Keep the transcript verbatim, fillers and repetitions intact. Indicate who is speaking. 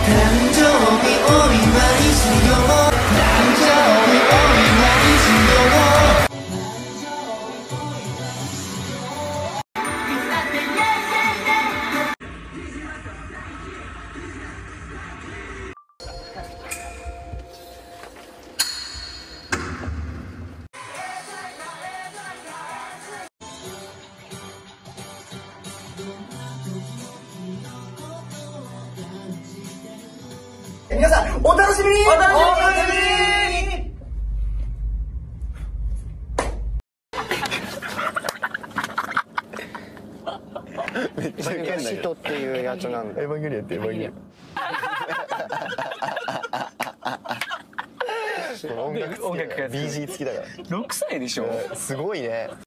Speaker 1: 誕生日お祝いしよう。誕生日お祝いしよう。皆さんお楽しみに。お楽しみに。
Speaker 2: めっちゃウケんだけど。っていうやつなんだ。エヴァンゲリオンってエヴァンゲリオン。音楽付きだから ビージー 付きだから。
Speaker 3: ろくさいでしょ。
Speaker 2: すごいね。